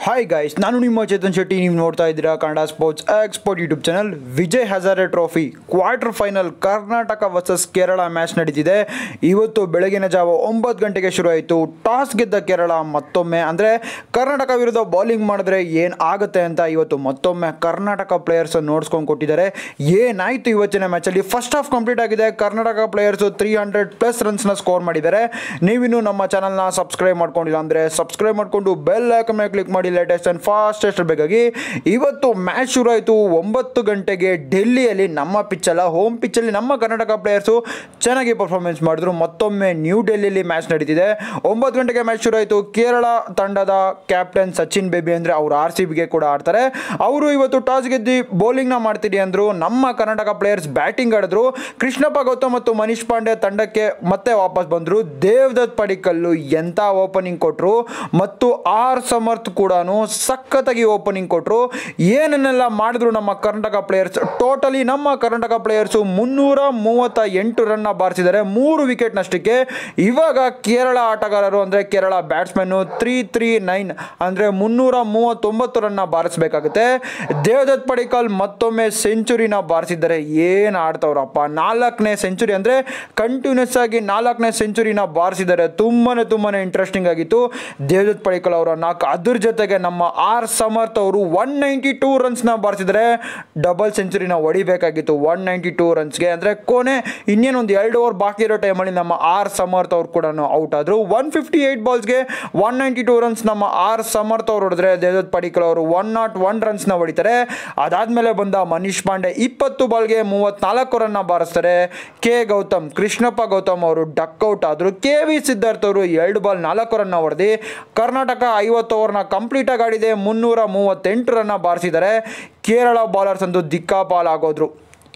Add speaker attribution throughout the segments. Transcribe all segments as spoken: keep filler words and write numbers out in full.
Speaker 1: Hi guys, ನಾನು ನಿಮ್ಮ ಚೇತನ್ ಶೆಟ್ಟಿ. ನೀವು ನೋಡ್ತಾ ಇದ್ದೀರಾ Kannada sports expert YouTube channel. Vijay Hazare trophy quarter final Karnataka versus Kerala match ನಡೀತಿದೆ. ಇವತ್ತು ಬೆಳಗಿನ ಜಾವ ಒಂಬತ್ತು ಗಂಟೆಗೆ ಶುರು ಆಯಿತು. ಟಾಸ್ ಗೆದ್ದ ಕೇರಳ ಮತ್ತೊಮ್ಮೆ ಅಂದರೆ ಕರ್ನಾಟಕ ವಿರುದ್ಧ ಬೌಲಿಂಗ್ ಮಾಡಿದ್ರೆ ಏನು ಆಗುತ್ತೆ ಅಂತ ಇವತ್ತು ಮತ್ತೊಮ್ಮೆ ಕರ್ನಾಟಕ ಪ್ಲೇಯರ್ಸ್ ನೋಡ್ಸ್ಕೊಂಡು ಕೊಟ್ಟಿದ್ದಾರೆ. ಏನಾಯಿತು ಇವತ್ತಿನ ಮ್ಯಾಚಲ್ಲಿ? ಫಸ್ಟ್ ಹಾಫ್ ಕಂಪ್ಲೀಟ್ ಆಗಿದೆ. Karnataka players three hundred plus ರನ್ಸ್ನ ಸ್ಕೋರ್ ಮಾಡಿದ್ದಾರೆ. ನೀವಿನ್ನೂ ನಮ್ಮ ಚಾನಲ್ನ ಸಬ್ಸ್ಕ್ರೈಬ್ ಮಾಡ್ಕೊಂಡಿಲ್ಲ ಅಂದರೆ ಸಬ್ಸ್ಕ್ರೈಬ್ ಮಾಡಿಕೊಂಡು ಬೆಲ್ ಐಕಾನ್ ಮೇಲೆ ಕ್ಲಿಕ್ ಮಾಡಿ ಲೇಟೆಸ್ಟ್ ಆ್ಯಂಡ್ ಫಾಸ್ಟೆಸ್ಟ್ ಬೇಕಾಗಿ. ಇವತ್ತು ಮ್ಯಾಚ್ ಶುರು ಆಯಿತು ಒಂಬತ್ತು ಗಂಟೆಗೆ ಡೆಲ್ಲಿಯಲ್ಲಿ. ನಮ್ಮ ಪಿಚ್ಚಲ್ಲ, ಹೋಮ್ ಪಿಚ್ಚಲ್ಲಿ ನಮ್ಮ ಕರ್ನಾಟಕ ಪ್ಲೇಯರ್ಸು ಚೆನ್ನಾಗಿ ಪರ್ಫಾರ್ಮೆನ್ಸ್ ಮಾಡಿದ್ರು. ಮತ್ತೊಮ್ಮೆ ನ್ಯೂ ಡೆಲ್ಲಿಯಲ್ಲಿ ಮ್ಯಾಚ್ ನಡೀತಿದೆ. ಒಂಬತ್ತು ಗಂಟೆಗೆ ಮ್ಯಾಚ್ ಶುರು ಆಯಿತು. ಕೇರಳ ತಂಡದ ಕ್ಯಾಪ್ಟನ್ ಸಚಿನ್ ಬೇಬಿ ಅಂದರೆ ಅವರು ಆರ್ ಸಿ ಬಿಗೆ ಕೂಡ ಆಡ್ತಾರೆ. ಅವರು ಇವತ್ತು ಟಾಸ್ ಗೆದ್ದು ಬೌಲಿಂಗ್ನ ಮಾಡ್ತೀರಿ ಅಂದರು. ನಮ್ಮ ಕರ್ನಾಟಕ ಪ್ಲೇಯರ್ಸ್ ಬ್ಯಾಟಿಂಗ್ ಆಡಿದ್ರು. ಕೃಷ್ಣಪ್ಪ ಗೌತಮ್ ಮತ್ತು ಮನೀಶ್ ಪಾಂಡೆ ತಂಡಕ್ಕೆ ಮತ್ತೆ ವಾಪಸ್ ಬಂದರು. ದೇವದತ್ ಪಡಿಕಲ್ಲು ಎಂಥ ಓಪನಿಂಗ್ ಕೊಟ್ಟರು ಮತ್ತು ಆರ್ ಸಮರ್ಥ್ ಕೂಡ ಸಖತ್ತಾಗಿ ಓಪನಿಂಗ್ ಕೊಟ್ಟರು. ಏನನ್ನೆಲ್ಲ ಮಾಡಿದ್ರು ನಮ್ಮ ಕರ್ನಾಟಕ ಪ್ಲೇಯರ್ಸ್. ಟೋಟಲಿ ನಮ್ಮ ಕರ್ನಾಟಕ ಪ್ಲೇಯರ್ಸು ಮುನ್ನೂರ ಮೂವತ್ತ ಎಂಟು ರನ್ನ ಬಾರಿಸಿದ್ದಾರೆ, ಮೂರು ವಿಕೆಟ್ ನಷ್ಟಕ್ಕೆ. ಇವಾಗ ಕೇರಳ ಆಟಗಾರರು ಅಂದರೆ ಕೇರಳ ಬ್ಯಾಟ್ಸ್ಮನ್ನು ತ್ರೀ ತ್ರೀ ನೈನ್ ಅಂದರೆ ಮುನ್ನೂರ ಮೂವತ್ತೊಂಬತ್ತು ರನ್ನ ಬಾರಿಸಬೇಕಾಗುತ್ತೆ. ದೇವದತ್ ಪಡಿಕಲ್ ಮತ್ತೊಮ್ಮೆ ಸೆಂಚುರಿನ ಬಾರಿಸಿದ್ದಾರೆ. ಏನು ಆಡ್ತವ್ರಪ್ಪ! ನಾಲ್ಕನೇ ಸೆಂಚುರಿ ಅಂದರೆ ಕಂಟಿನ್ಯೂಸ್ ಆಗಿ ನಾಲ್ಕನೇ ಸೆಂಚುರಿನ ಬಾರಿಸಿದ್ದಾರೆ. ತುಂಬಾ ತುಂಬಾ ಇಂಟ್ರೆಸ್ಟಿಂಗ್ ಆಗಿತ್ತು ದೇವದತ್ ಪಡಿಕಲ್ ಅವರ ನಾಲ್ಕು. ಅದ್ರ ಜೊತೆಗೆ ನಮ್ಮ ಆರ್ ಸಮರ್ಥ್ ಅವರು ಒನ್ ನೈಂಟಿ ಟೂ ರನ್ಸ್ನ ಬಾರಿಸಿದರೆ ಡಬಲ್ ಸೆಂಚುರಿನ ಹೊಡಿಬೇಕಾಗಿತ್ತು. ಒನ್ ನೈಂಟಿ ಟೂ ರನ್ಸ್ಗೆ ಅಂದರೆ ಕೊನೆ ಇನ್ನೇನು ಒಂದು ಎರಡು ಓವರ್ ಬಾಕಿ ಇರೋ ಟೈಮಲ್ಲಿ ನಮ್ಮ ಆರ್ ಸಮರ್ಥ್ ಅವರು ಕೂಡ ಔಟ್ ಆದರು. ಒನ್ ಫಿಫ್ಟಿ ಏಯ್ಟ್ ಬಾಲ್ಸ್ಗೆ ಒನ್ ನೈಂಟಿ ಟೂ ರನ್ಸ್ ನಮ್ಮ ಆರ್ ಸಮರ್ಥ್ ಅವರು ಹೊಡೆದ್ರೆ ದೇವದತ್ ಪಡಿಕಲ್ ಅವರು ಒನ್ ನಾಟ್ ಒನ್ ರನ್ಸ್ನ ಹೊಡಿತಾರೆ. ಅದಾದಮೇಲೆ ಬಂದ ಮನೀಶ್ ಪಾಂಡೆ ಇಪ್ಪತ್ತು ಬಾಲ್ಗೆ ಮೂವತ್ತ್ನಾಲ್ಕು ರನ್ನ ಬಾರಿಸ್ತಾರೆ. ಕೆ ಗೌತಮ್ ಕೃಷ್ಣಪ್ಪ ಗೌತಮ್ ಅವರು ಡಕ್ಔಟ್ ಆದರು. ಕೆ ವಿ ಸಿದ್ಧಾರ್ಥ್ ಅವರು ಎರಡು ಬಾಲ್ ನಾಲ್ಕು ರನ್ನ ಹೊಡೆದು ಕರ್ನಾಟಕ ಐವತ್ತು ಓವರ್ನ ಕಂಪ್ಲೀಟ್ ಆಗಿ ಆಡಿದೆ. ಮುನ್ನೂರ ಮೂವತ್ತೆಂಟು ರನ್ನ ಬಾರಿಸಿದ್ದಾರೆ. ಕೇರಳ ಬಾಲರ್ಸ್ ಅಂತೂ ದಿಕ್ಕಾಪಾಲಾಗೋದ್ರು.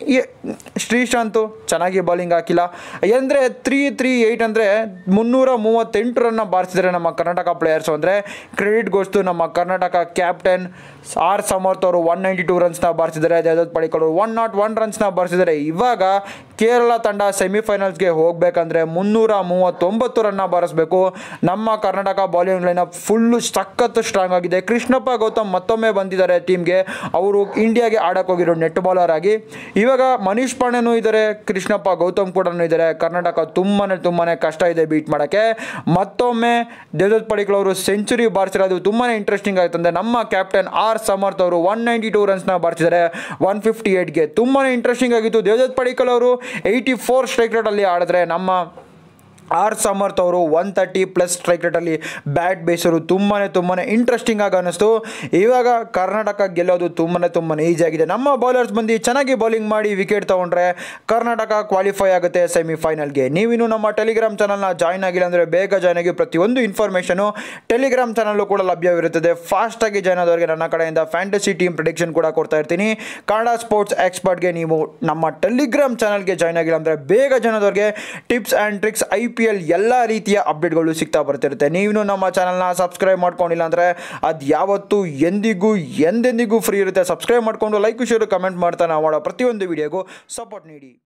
Speaker 1: ಶ್ರೀಶಾಂತು ಚೆನ್ನಾಗಿ ಬೌಲಿಂಗ್ ಹಾಕಿಲ್ಲ. ಅಂದರೆ ತ್ರೀ ತ್ರೀ ಏಯ್ಟ್ ಅಂದರೆ ಮುನ್ನೂರ ಮೂವತ್ತೆಂಟು ರನ್ನ ಬಾರಿಸಿದರೆ ನಮ್ಮ ಕರ್ನಾಟಕ ಪ್ಲೇಯರ್ಸು ಅಂದರೆ ಕ್ರೆಡಿಟ್ ಗೋಸ್ತು ನಮ್ಮ ಕರ್ನಾಟಕ ಕ್ಯಾಪ್ಟನ್ ಆರ್ ಸಮರ್ಥ್ ಅವರು ಒನ್ ನೈಂಟಿ ಟೂ ರನ್ಸ್ನ ಬಾರಿಸಿದ್ದಾರೆ. ದೇವದತ್ ಪಡಿಕಲ್ ಅವರು ಒನ್ ನಾಟ್ ಒನ್ ರನ್ಸ್ನ ಬಾರಿಸಿದ್ದಾರೆ. ಇವಾಗ ಕೇರಳ ತಂಡ ಸೆಮಿಫೈನಲ್ಸ್ಗೆ ಹೋಗಬೇಕಂದ್ರೆ ಮುನ್ನೂರ ಮೂವತ್ತೊಂಬತ್ತು ರನ್ನ ಬಾರಿಸಬೇಕು. ನಮ್ಮ ಕರ್ನಾಟಕ ಬೌಲಿಂಗ್ ಲೈನ್ ಫುಲ್ಲು ಸಖತ್ತು ಸ್ಟ್ರಾಂಗ್ ಆಗಿದೆ. ಕೃಷ್ಣಪ್ಪ ಗೌತಮ್ ಮತ್ತೊಮ್ಮೆ ಬಂದಿದ್ದಾರೆ ಟೀಮ್ಗೆ. ಅವರು ಇಂಡಿಯಾಗೆ ಆಡಕ್ಕೆ ಹೋಗಿರೋ ನೆಟ್ ಬಾಲರ್ ಆಗಿ. ಇವಾಗ ಮನೀಶ್ ಪಾಂಡೆನೂ ಇದ್ದಾರೆ, ಕೃಷ್ಣಪ್ಪ ಗೌತಮ್ ಕೂಡ ಇದ್ದಾರೆ. ಕರ್ನಾಟಕ ತುಂಬಾ ತುಂಬಾ ಕಷ್ಟ ಇದೆ ಬೀಟ್ ಮಾಡೋಕ್ಕೆ. ಮತ್ತೊಮ್ಮೆ ದೇವದತ್ ಪಡಿಕಲ್ ಅವರು ಸೆಂಚುರಿ ಬಾರಿಸಿರೋದು ತುಂಬಾ ಇಂಟ್ರೆಸ್ಟಿಂಗ್ ಆಗುತ್ತದೆ. ನಮ್ಮ ಕ್ಯಾಪ್ಟನ್ ಆರ್ ಸಮರ್ಥ್ ಅವರು ಒನ್ ನೈಂಟಿ ಟೂ ರನ್ಸ್ನ ಬಾರಿಸಿದ್ದಾರೆ ಒನ್ ಫಿಫ್ಟಿ ಏಯ್ಟ್ಗೆ. ತುಂಬಾ ಇಂಟ್ರೆಸ್ಟಿಂಗ್ ಆಗಿತ್ತು. ದೇವದತ್ ಪಡಿಕಲ್ ಅವರು ಏಯ್ಟಿ ಫೋರ್ ಸ್ಟ್ರೈಕ್ ರೇಟಲ್ಲಿ ಆಡಿದ್ರೆ ನಮ್ಮ ಆರ್ ಸಮರ್ಥ್ ಅವರು ಒನ್ ತರ್ಟಿ ಪ್ಲಸ್ ಸ್ಟ್ರೈಕ್ ರೇಟಲ್ಲಿ ಬ್ಯಾಟ್ ಬೇಸರು. ತುಂಬಾ ತುಂಬಾ ಇಂಟ್ರೆಸ್ಟಿಂಗ್ ಆಗಿ ಅನ್ನಿಸ್ತು. ಇವಾಗ ಕರ್ನಾಟಕ ಗೆಲ್ಲೋದು ತುಂಬಾ ತುಂಬಾ ಈಸಿ ಆಗಿದೆ. ನಮ್ಮ ಬೌಲರ್ಸ್ ಬಂದು ಚೆನ್ನಾಗಿ ಬೌಲಿಂಗ್ ಮಾಡಿ ವಿಕೆಟ್ ತೊಗೊಂಡ್ರೆ ಕರ್ನಾಟಕ ಕ್ವಾಲಿಫೈ ಆಗುತ್ತೆ ಸೆಮಿಫೈನಲ್ಗೆ. ನೀವಿನ್ನು ನಮ್ಮ ಟೆಲಿಗ್ರಾಮ್ ಚಾನಲ್ನ ಜಾಯ್ನ್ ಆಗಿಲ್ಲ ಅಂದರೆ ಬೇಗ ಜಾಯ್ನ್ ಆಗಿ. ಪ್ರತಿಯೊಂದು ಇನ್ಫಾರ್ಮೇಷನು ಟೆಲಿಗ್ರಾಮ್ ಚಾನಲ್ಲು ಕೂಡ ಲಭ್ಯವಿರುತ್ತದೆ. ಫಾಸ್ಟಾಗಿ ಜಾಯ್ನ್ ಆದವರಿಗೆ ನನ್ನ ಕಡೆಯಿಂದ ಫ್ಯಾಂಟಸಿ ಟೀಮ್ ಪ್ರೆಡಿಕ್ಷನ್ ಕೂಡ ಕೊಡ್ತಾ ಇರ್ತೀನಿ. ಕನ್ನಡ ಸ್ಪೋರ್ಟ್ಸ್ ಎಕ್ಸ್ಪರ್ಟ್ಗೆ ನೀವು ನಮ್ಮ ಟೆಲಿಗ್ರಾಮ್ ಚಾನಲ್ಗೆ ಜಾಯ್ನ್ ಆಗಿಲ್ಲ ಅಂದರೆ ಬೇಗ ಜಾಯ್ನ್ ಆದವರಿಗೆ tips and tricks, I P L ಎಲ್ಲ ರೀತಿಯ ಅಪ್ಡೇಟ್ಗಳು ಸಿಗ್ತಾ ಬರ್ತಿರುತ್ತೆ. ನೀವು ನಮ್ಮ ಚಾನಲ್ನ ಸಬ್ಸ್ಕ್ರೈಬ್ ಮಾಡ್ಕೊಂಡಿಲ್ಲ ಅಂದರೆ ಅದು ಯಾವತ್ತೂ ಎಂದಿಗೂ ಎಂದೆಂದಿಗೂ ಫ್ರೀ ಇರುತ್ತೆ. ಸಬ್ಸ್ಕ್ರೈಬ್ ಮಾಡಿಕೊಂಡು ಲೈಕ್ ಶೇರ್ ಕಮೆಂಟ್ ಮಾಡ್ತಾ ನಾವು ಮಾಡೋ ಪ್ರತಿಯೊಂದು ವಿಡಿಯೋಗೂ ಸಪೋರ್ಟ್ ನೀಡಿ.